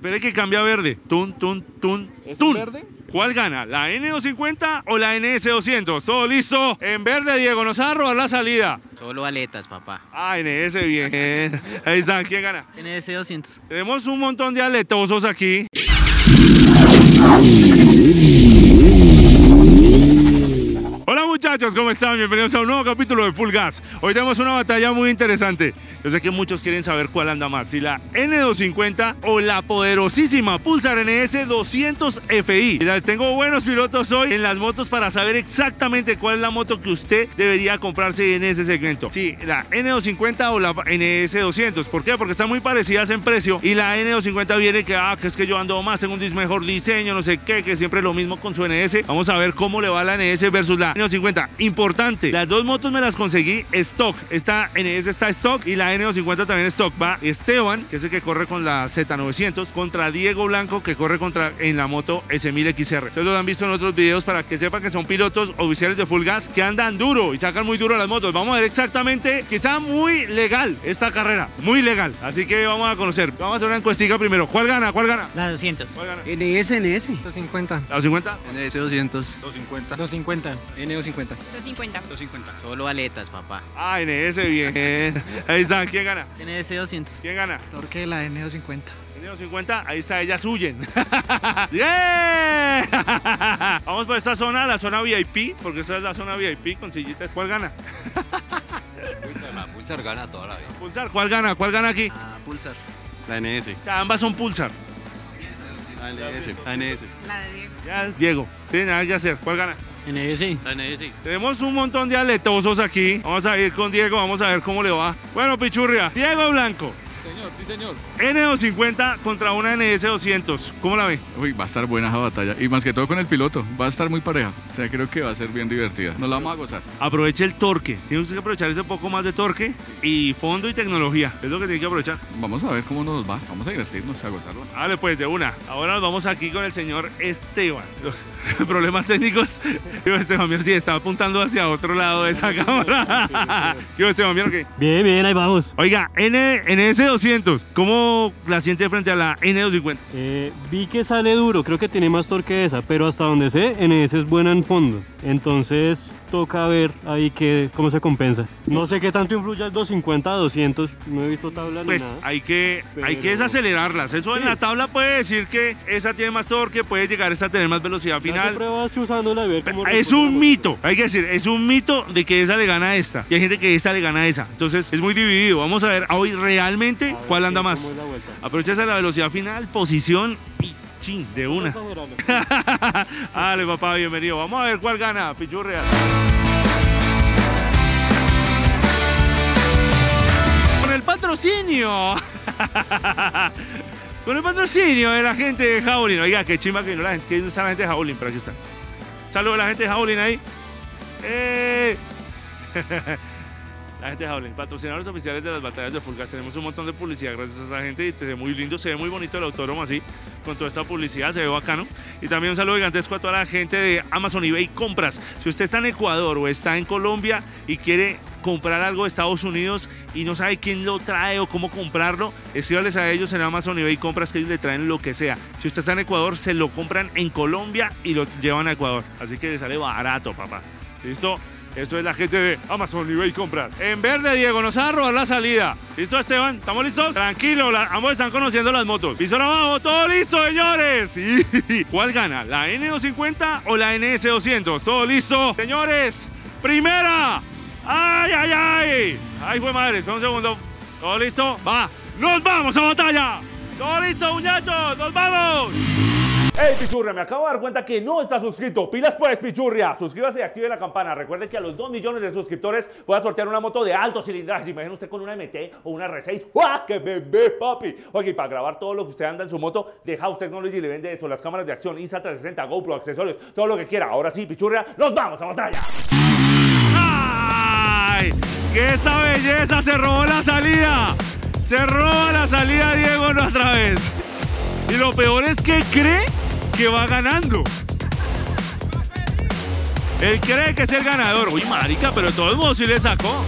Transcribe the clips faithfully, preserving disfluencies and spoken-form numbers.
Espere que cambia a verde. Tun, tun, tun, ¿Es tun. verde? ¿Cuál gana? ¿La N doscientos cincuenta o la N S doscientos? Todo listo. En verde, Diego, nos va a robar la salida. Solo aletas, papá. Ah, N S, bien. Ahí está, ¿quién gana? N S doscientos. Tenemos un montón de aletosos aquí. Hola muchachos, ¿cómo están? Bienvenidos a un nuevo capítulo de Full Gas. Hoy tenemos una batalla muy interesante. Yo sé que muchos quieren saber cuál anda más, si la N doscientos cincuenta o la poderosísima Pulsar N S doscientos F I. Mira, tengo buenos pilotos hoy en las motos para saber exactamente cuál es la moto que usted debería comprarse en ese segmento. Sí, la N doscientos cincuenta o la N S doscientos. ¿Por qué? Porque están muy parecidas en precio y la N doscientos cincuenta viene que, ah, que es que yo ando más, tengo un mejor diseño, no sé qué, que siempre es lo mismo con su N S. Vamos a ver cómo le va la N S versus la N doscientos cincuenta. Importante, las dos motos me las conseguí stock. Esta N S está stock y la N doscientos cincuenta también stock. Va Esteban, que es el que corre con la Z novecientos, contra Diego Blanco, que corre contra en la moto S mil X R. Ustedes lo han visto en otros videos para que sepan que son pilotos oficiales de Full Gas que andan duro y sacan muy duro las motos. Vamos a ver exactamente, que está muy legal esta carrera, muy legal. Así que vamos a conocer. Vamos a hacer una encuestica primero. ¿Cuál gana? ¿Cuál gana? La doscientos. ¿Cuál gana? N S, N S. doscientos cincuenta. ¿La doscientos cincuenta? N S doscientos. doscientos cincuenta. doscientos cincuenta. N doscientos cincuenta. doscientos cincuenta. doscientos cincuenta. Solo aletas, papá. Ah, N S, bien. Ahí está. ¿Quién gana? N S doscientos. ¿Quién gana? Torque de la N doscientos cincuenta. N doscientos cincuenta, ahí está, ellas huyen. ¡Yeah! Vamos por esta zona, la zona V I P, porque esta es la zona V I P con sillitas. ¿Cuál gana? Pulsar, la Pulsar gana toda la vida. Pulsar, ¿cuál gana? ¿Cuál gana aquí? Ah, Pulsar. La N S. O sea, ambas son Pulsar. La N S. La N S. La de Diego. Ya es Diego. Sí, nada que hacer. ¿Cuál gana? N S. La N S. Tenemos un montón de aletosos aquí. Vamos a ir con Diego, vamos a ver cómo le va. Bueno, Pichurria, Diego Blanco. Señor, sí señor. N doscientos cincuenta contra una N S doscientos. ¿Cómo la ve? Uy, va a estar buena esa batalla. Y más que todo con el piloto. Va a estar muy pareja. O sea, creo que va a ser bien divertida. Nos la vamos a gozar. Aproveche el torque. Tiene usted que aprovechar ese poco más de torque y fondo y tecnología. Es lo que tiene que aprovechar. Vamos a ver cómo nos va. Vamos a divertirnos, a gozarlo. Dale, pues, de una. Ahora nos vamos aquí con el señor Esteban. Problemas técnicos. Yo, Esteban Mier, sí, estaba apuntando hacia otro lado de esa cámara. Yo, Esteban Mier, ¿qué? Bien, bien, ahí vamos. Oiga, N S doscientos, ¿cómo la siente frente a la N doscientos cincuenta? Eh, vi que sale duro, creo que tiene más torque esa, pero hasta donde sé, N S es buena en fondo. Entonces toca ver ahí que, cómo se compensa. No sé qué tanto influye el doscientos cincuenta a doscientos, no he visto tabla Pues ni nada. hay que, Pero- hay que desacelerarlas. Eso en Sí. la tabla puede decir que esa tiene más torque, puede llegar esta a tener más velocidad Hace final. pruebas usándola y ver cómo Es responde la un moto. mito, hay que decir, es un mito de que esa le gana a esta. Y hay gente que esta le gana a esa. Entonces es muy dividido. Vamos a ver hoy realmente A ver cuál qué- anda más. cómo es la vuelta. Aprovechase la velocidad final, posición y chin, de una. Exagerarlo. Dale, papá, bienvenido. Vamos a ver cuál gana, Pichurria. Con el patrocinio. Con el patrocinio de la gente de Howling. Oiga, qué chimba que no la gente, que está la gente de Howling, pero aquí está. Saludos a la gente de Howling ahí. ¡Eh! La gente de Howling, patrocinadores oficiales de las batallas de Full Gas. Tenemos un montón de publicidad gracias a esa gente y se ve muy lindo, se ve muy bonito el autódromo así, con toda esta publicidad, se ve bacano. Y también un saludo gigantesco a toda la gente de Amazon eBay Compras. Si usted está en Ecuador o está en Colombia y quiere comprar algo de Estados Unidos y no sabe quién lo trae o cómo comprarlo, escríbales a ellos en Amazon eBay Compras que ellos le traen lo que sea. Si usted está en Ecuador, se lo compran en Colombia y lo llevan a Ecuador. Así que le sale barato, papá. ¿Listo? Eso es la gente de Amazon eBay Compras. En verde, Diego, nos va a robar la salida. ¿Listo, Esteban? ¿Estamos listos? Tranquilo, la, ambos están conociendo las motos. Piso abajo, todo listo, señores. Sí. ¿Cuál gana? ¿La N doscientos cincuenta o la N S doscientos? Todo listo, señores. Primera. ¡Ay, ay, ay! ¡Ay, fue madre! Espera un segundo. ¿Todo listo? ¡Va! ¡Nos vamos a batalla! ¡Todo listo, muchachos! ¡Nos vamos! ¡Hey, Pichurria! Me acabo de dar cuenta que no está suscrito. ¡Pilas pues, Pichurria! Suscríbase y active la campana. Recuerde que a los dos millones de suscriptores voy a sortear una moto de alto cilindraje. Si imagina usted con una M T o una R seis. ¡Guau! ¡Qué bebé, papi! Oye, y para grabar todo lo que usted anda en su moto, de House Technology le vende eso. Las cámaras de acción, Insta trescientos sesenta, GoPro, accesorios, todo lo que quiera. Ahora sí, Pichurria, ¡nos vamos a batalla! ¡Ay! ¡Que esta belleza se robó la salida! Se roba la salida Diego otra vez. Y lo peor es que cree que va ganando. Él cree que es el ganador. Uy, marica, pero de todos modos sí le sacó.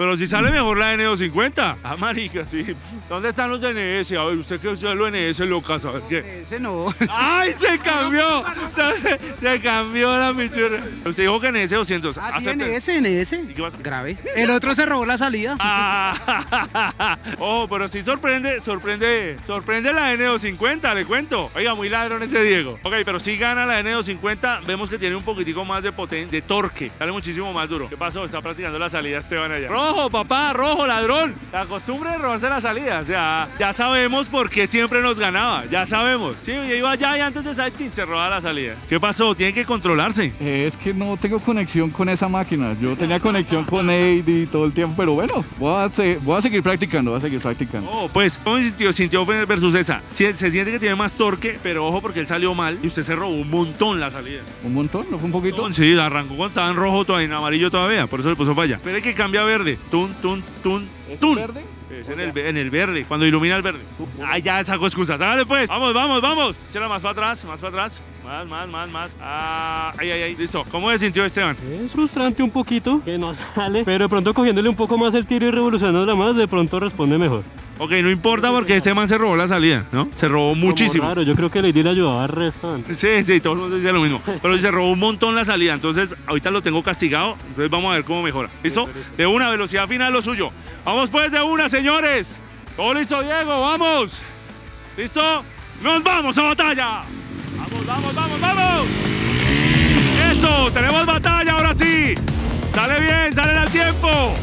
pero si sale mejor la N doscientos cincuenta. Ah, marica, sí. ¿Dónde están los de N S? A ver, usted que usted lo N S, locas, a ver qué. Ese no. ¡Ay, se cambió! Se, se cambió la pichurra. Usted dijo que N S doscientos. Ah, sí, Acepte. N S, N S. ¿Y qué pasa? Grave. El otro se robó la salida. Ah, oh, pero sí sorprende, sorprende, sorprende la N doscientos cincuenta, le cuento. Oiga, muy ladrón ese Diego. Ok, pero sí gana la N doscientos cincuenta. Vemos que tiene un poquitico más de potencia, de torque. Sale muchísimo más duro. ¿Qué pasó? Está practicando la salida Esteban allá. Rojo, papá, rojo, ladrón. La costumbre de robarse la salida. O sea, ya sabemos por qué siempre nos ganaba. Ya sabemos. Sí, yo iba allá y antes de salir se robaba la salida. ¿Qué pasó? Tiene que controlarse. Eh, es que no tengo conexión con esa máquina. Yo tenía conexión con A D todo el tiempo, pero bueno, voy a, se- voy a seguir practicando, voy a seguir practicando. Oh, pues, ¿cómo se sintió, sintió versus esa? Se, se siente que tiene más torque, pero ojo porque él salió mal y usted se robó un montón la salida. Un montón, ¿no fue un poquito? Sí, arrancó cuando estaba en rojo, todavía en amarillo todavía, por eso le puso falla. Espere que cambia a verde. Tun, tun, tun, tun. verde? Es en el, ve- en el verde, cuando ilumina el verde. Ay, ya sacó excusas. Hágale pues. Vamos, vamos, vamos. Échala más para atrás, más para atrás. Más, más, más, más. Ah, ay, ay, ay. Listo. ¿Cómo se sintió Esteban? Es frustrante un poquito, que no sale, pero de pronto cogiéndole un poco más el tiro y revolucionándola más, de pronto responde mejor. Ok, no importa porque este man se robó la salida, ¿no? Se robó muchísimo. Como raro, yo creo que Lady le ayudaba al resto. Sí, sí, todo el mundo dice lo mismo. Pero se robó un montón la salida. Entonces, ahorita lo tengo castigado. Entonces, vamos a ver cómo mejora. ¿Listo? De una velocidad final lo suyo. Vamos pues de una, señores. Todo listo, Diego. Vamos. ¿Listo? ¡Nos vamos a batalla! ¡Vamos, vamos, vamos, vamos! ¡Eso! ¡Tenemos batalla ahora sí! ¡Sale bien! ¡Sale al tiempo!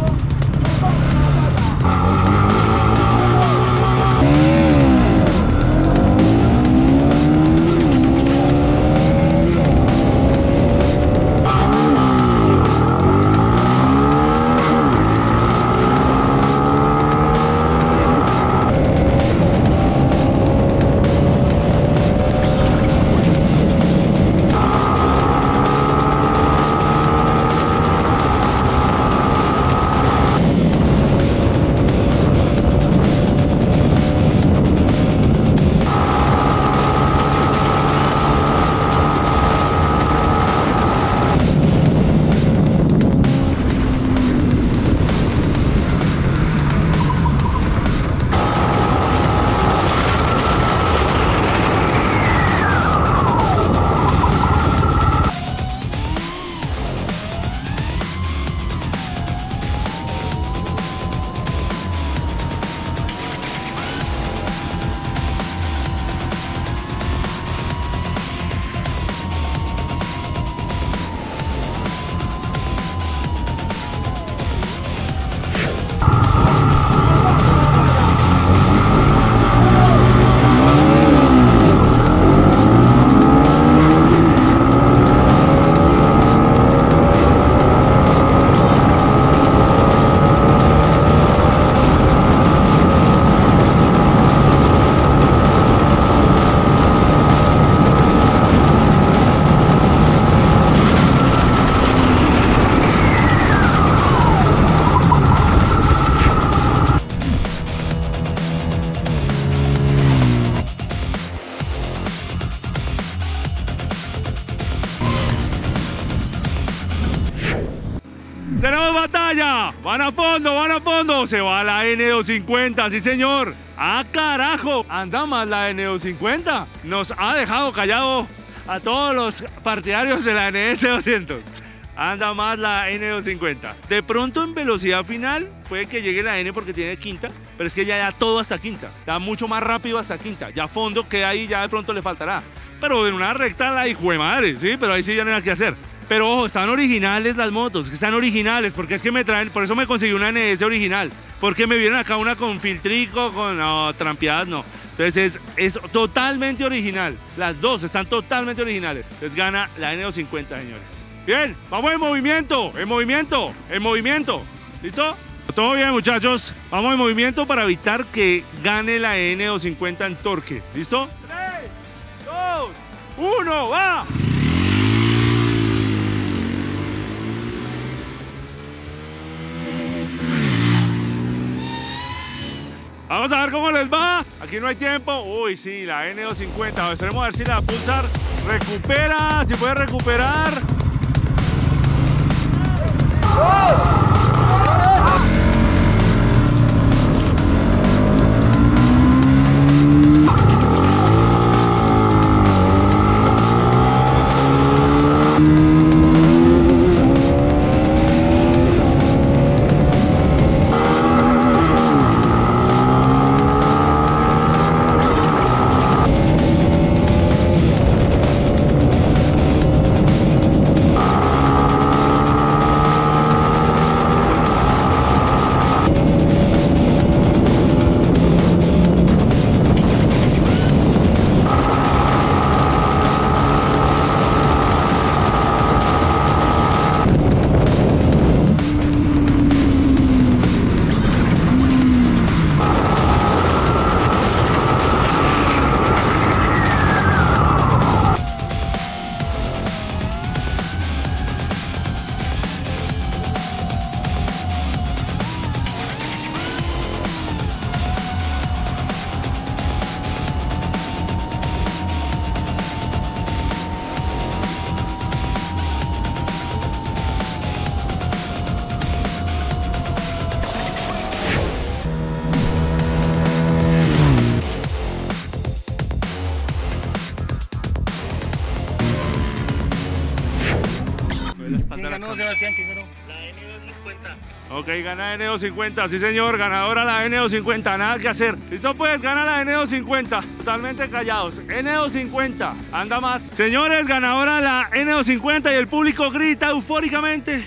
¡Tenemos batalla! ¡Van a fondo, van a fondo! Se va la N doscientos cincuenta, sí señor. ¡Ah, carajo! Anda más la N doscientos cincuenta. Nos ha dejado callado a todos los partidarios de la N S doscientos. Anda más la N doscientos cincuenta. De pronto en velocidad final puede que llegue la N porque tiene quinta, pero es que ya da todo hasta quinta. Da mucho más rápido hasta quinta. Ya fondo queda ahí, ya de pronto le faltará. Pero en una recta la hijo de madre, sí, pero ahí sí ya no hay nada que hacer. Pero ojo, están originales las motos, están originales, porque es que me traen, por eso me conseguí una N S original, porque me vieron acá una con filtrico, con no, trampeadas, no. Entonces es, es totalmente original, las dos están totalmente originales. Entonces gana la N doscientos cincuenta, señores. Bien, vamos en movimiento, en movimiento, en movimiento. ¿Listo? Todo bien, muchachos. Vamos en movimiento para evitar que gane la N doscientos cincuenta en torque. ¿Listo? tres, dos, uno, ¡va! Vamos a ver cómo les va. Aquí no hay tiempo. Uy, sí, la N doscientos cincuenta. Esperemos a ver si la Pulsar recupera, si puede recuperar. ¡Oh! ganó, Sebastián? ¿Quién ganó? Ok, gana N doscientos cincuenta, sí señor, ganadora la N doscientos cincuenta, nada que hacer. Listo pues, gana la N doscientos cincuenta, totalmente callados. N doscientos cincuenta, anda más. Señores, ganadora la N doscientos cincuenta y el público grita eufóricamente.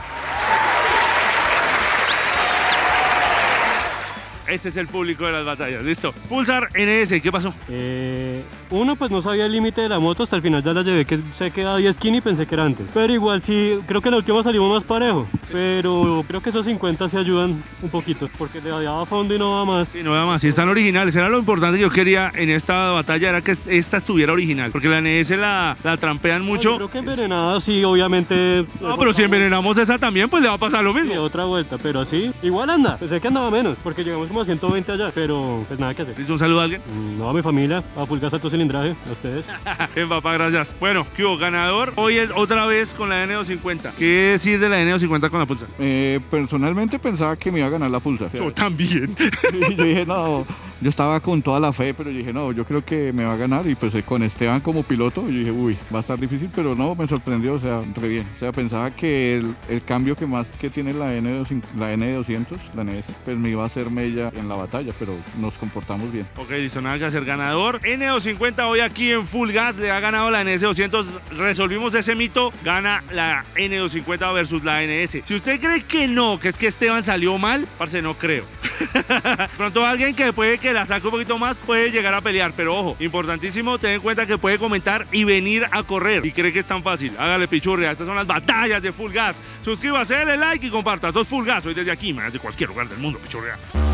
Este es el público de las batallas, listo. Pulsar N S, ¿qué pasó? Eh, uno, pues no sabía el límite de la moto, hasta el final ya la llevé, que sé que a diez skinny y pensé que era antes. Pero igual sí, creo que en la última salimos más parejo. Pero creo que esos cincuenta se ayudan un poquito, porque le daba fondo y no va más. Sí, no va más, sí están originales. Era lo importante que yo quería en esta batalla, era que esta estuviera original. Porque la N S la, la trampean mucho. No, yo creo que envenenada sí, obviamente. No, pero si envenenamos esa también, pues le va a pasar lo Sí, mismo. otra vuelta, pero así, igual anda. Pensé que andaba menos, porque llegamos como a ciento veinte allá, pero pues nada que hacer. ¿Listo? Un saludo a alguien. Mm, No, a mi familia, a Full Gas Alto Cilindraje, a ustedes. Bien, papá, gracias. Bueno, ¿qué hubo? Ganador hoy es otra vez con la N doscientos cincuenta. ¿Qué decir de la N doscientos cincuenta con la Pulsar? Eh, personalmente pensaba que me iba a ganar la Pulsar. Yo también. Y yo dije, no, yo estaba con toda la fe, pero yo dije, no, yo creo que me va a ganar. Y pues eh, con Esteban como piloto, yo dije, uy, va a estar difícil, pero no, me sorprendió, o sea, re bien. O sea, pensaba que el, el cambio que más que tiene la N doscientos, la N doscientos, la N S, pues me iba a hacer mella en la batalla, pero nos comportamos bien. Ok, listo, nada que hacer. Ganador N doscientos cincuenta hoy aquí en Full Gas. Le ha ganado la N S doscientos. Resolvimos ese mito. Gana la N doscientos cincuenta versus la N S. Si usted cree que no, que es que Esteban salió mal, parce, no creo. Pronto alguien que puede que la saque un poquito más puede llegar a pelear. Pero ojo, importantísimo, ten en cuenta que puede comentar y venir a correr. Y cree que es tan fácil. Hágale pichurria. Estas son las batallas de Full Gas. Suscríbase, dale like y comparta. Esto es Full Gas. Hoy desde aquí, más de cualquier lugar del mundo, pichurria.